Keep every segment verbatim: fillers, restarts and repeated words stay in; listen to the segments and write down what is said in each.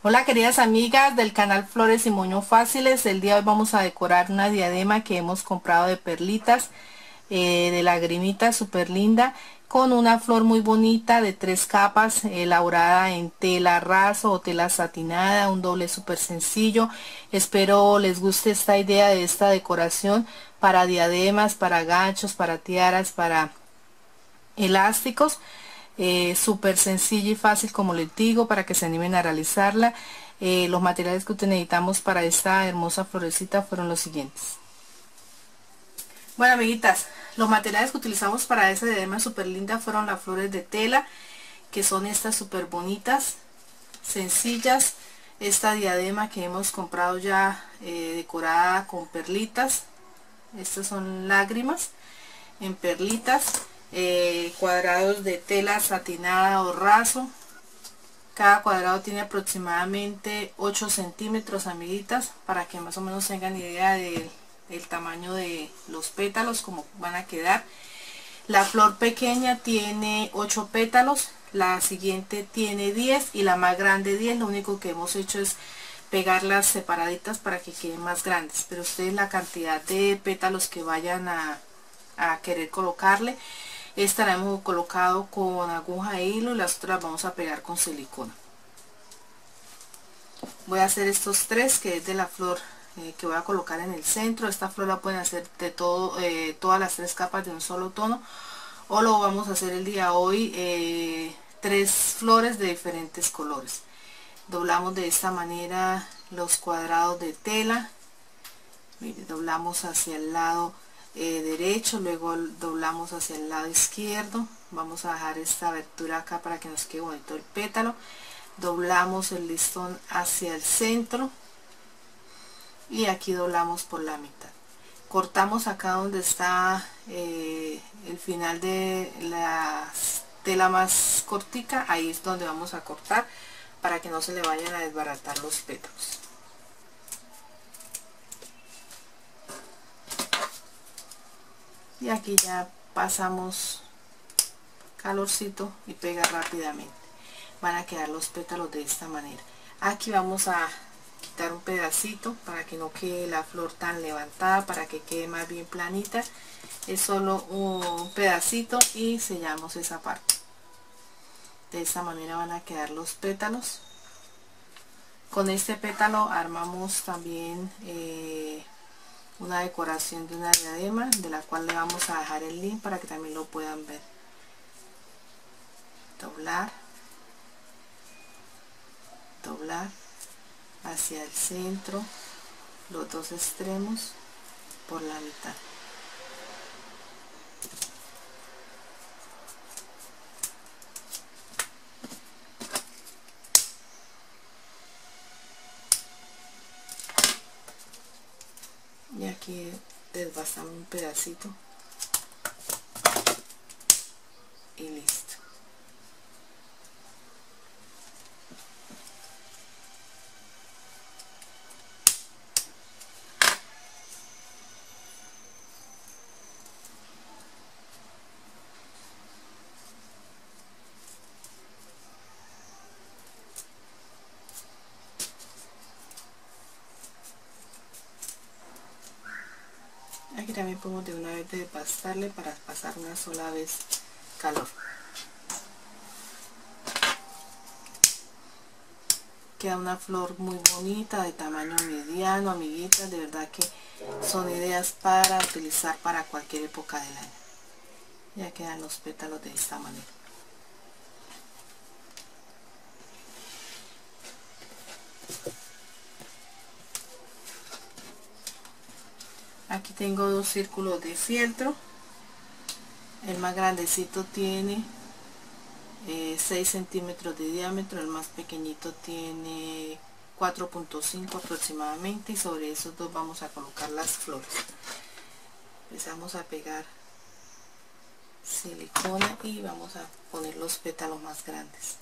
Hola queridas amigas del canal Flores y Moño Fáciles. El día de hoy vamos a decorar una diadema que hemos comprado de perlitas, eh, de lagrimita, súper linda, con una flor muy bonita de tres capas, elaborada en tela raso o tela satinada, un doble súper sencillo. Espero les guste esta idea de esta decoración para diademas, para ganchos, para tiaras, para elásticos. Eh, súper sencilla y fácil, como les digo, para que se animen a realizarla. Eh, los materiales que necesitamos para esta hermosa florecita fueron los siguientes. Bueno, amiguitas, los materiales que utilizamos para esta diadema súper linda fueron las flores de tela, que son estas súper bonitas, sencillas. Esta diadema que hemos comprado ya eh, decorada con perlitas. Estas son lágrimas en perlitas. Eh, cuadrados de tela satinada o raso. Cada cuadrado tiene aproximadamente ocho centímetros, amiguitas, para que más o menos tengan idea del, del tamaño de los pétalos, como van a quedar. La flor pequeña tiene ocho pétalos, la siguiente tiene diez y la más grande diez. Lo único que hemos hecho es pegarlas separaditas para que queden más grandes, pero ustedes la cantidad de pétalos que vayan a, a querer colocarle. Esta la hemos colocado con aguja de hilo y las otras vamos a pegar con silicona. Voy a hacer estos tres, que es de la flor eh, que voy a colocar en el centro. Esta flor la pueden hacer de todo, eh, todas las tres capas de un solo tono, o lo vamos a hacer el día de hoy eh, tres flores de diferentes colores. Doblamos de esta manera los cuadrados de tela. Mire, doblamos hacia el lado Eh, derecho, luego doblamos hacia el lado izquierdo. Vamos a dejar esta abertura acá para que nos quede bonito el pétalo. Doblamos el listón hacia el centro y aquí doblamos por la mitad. Cortamos acá donde está eh, el final de la tela más cortica. Ahí es donde vamos a cortar para que no se le vayan a desbaratar los pétalos. Y aquí ya pasamos calorcito y pega rápidamente. Van a quedar los pétalos de esta manera. Aquí vamos a quitar un pedacito para que no quede la flor tan levantada, para que quede más bien planita. Es solo un pedacito y sellamos esa parte. De esta manera van a quedar los pétalos. Con este pétalo armamos también eh, una decoración de una diadema, de la cual le vamos a dejar el link para que también lo puedan ver. Doblar, doblar hacia el centro, los dos extremos por la mitad. Y aquí desbastamos un pedacito y listo. Aquí también podemos de una vez desbastarle para pasar una sola vez calor. Queda una flor muy bonita, de tamaño mediano, amiguitas. De verdad que son ideas para utilizar para cualquier época del año. Ya quedan los pétalos de esta manera. Aquí tengo dos círculos de fieltro. El más grandecito tiene eh, seis centímetros de diámetro, el más pequeñito tiene cuatro punto cinco aproximadamente, y sobre esos dos vamos a colocar las flores. Empezamos a pegar silicona y vamos a poner los pétalos más grandes.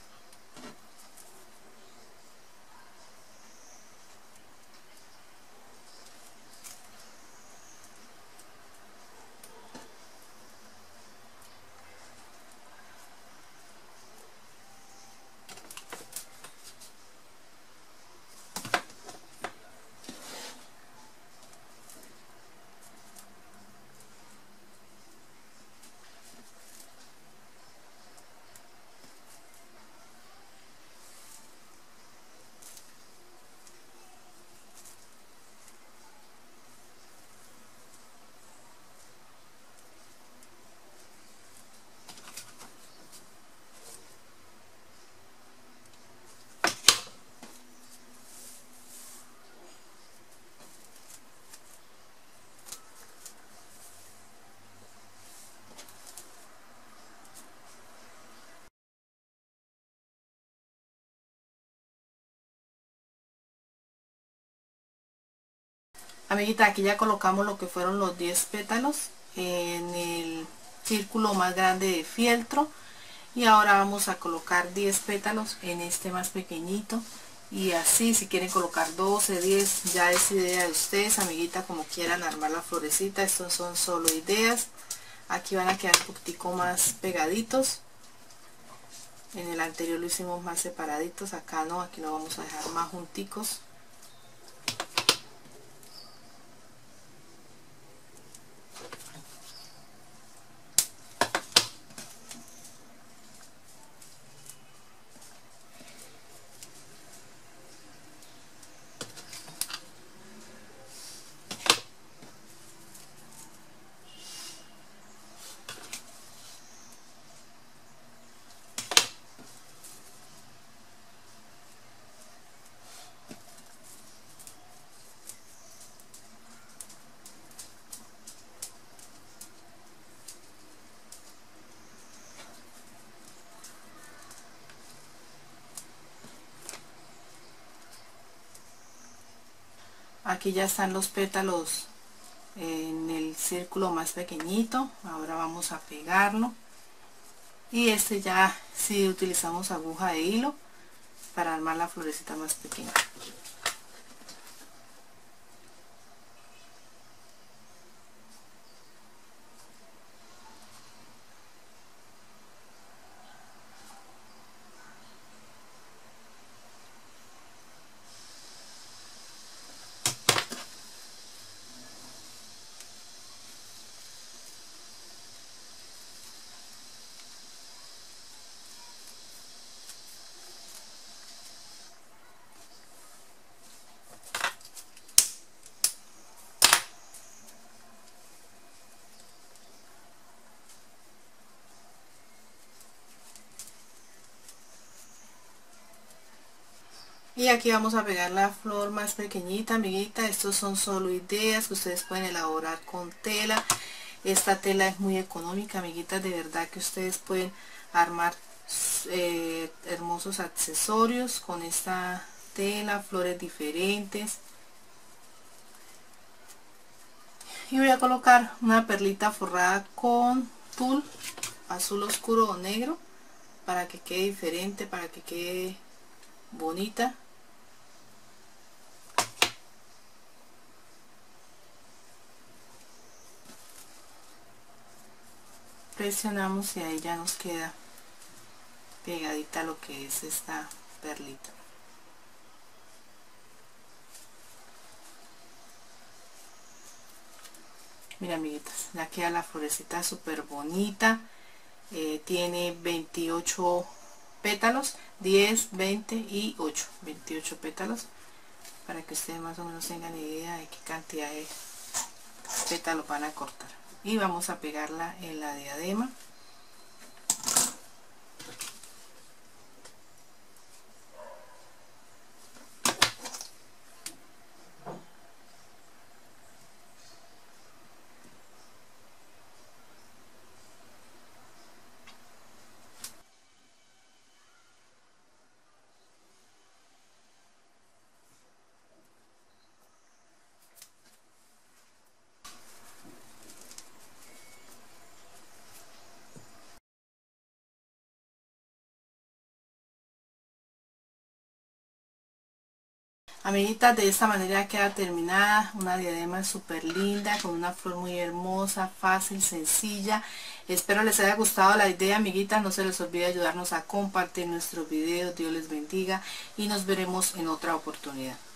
Amiguita, aquí ya colocamos lo que fueron los diez pétalos en el círculo más grande de fieltro, y ahora vamos a colocar diez pétalos en este más pequeñito, y así si quieren colocar doce, diez, ya es idea de ustedes, amiguita, como quieran armar la florecita. Estos son solo ideas. Aquí van a quedar un poquitico más pegaditos. En el anterior lo hicimos más separaditos, acá no, aquí lo vamos a dejar más junticos. Aquí ya están los pétalos en el círculo más pequeñito. Ahora vamos a pegarlo, y este ya si utilizamos aguja de hilo para armar la florecita más pequeña. Y aquí vamos a pegar la flor más pequeñita, amiguita. Estos son solo ideas que ustedes pueden elaborar con tela. Esta tela es muy económica, amiguitas, de verdad que ustedes pueden armar eh, hermosos accesorios con esta tela, flores diferentes. Y voy a colocar una perlita forrada con tul azul oscuro o negro para que quede diferente, para que quede bonita. Presionamos y ahí ya nos queda pegadita lo que es esta perlita. Mira, amiguitas, ya queda la florecita súper bonita. Eh, tiene veintiocho pétalos, diez, veinte y ocho, veintiocho pétalos, para que ustedes más o menos tengan idea de qué cantidad de pétalos van a cortar. Y vamos a pegarla en la diadema. Amiguitas, de esta manera queda terminada una diadema súper linda, con una flor muy hermosa, fácil, sencilla. Espero les haya gustado la idea, amiguitas. No se les olvide ayudarnos a compartir nuestros videos. Dios les bendiga y nos veremos en otra oportunidad.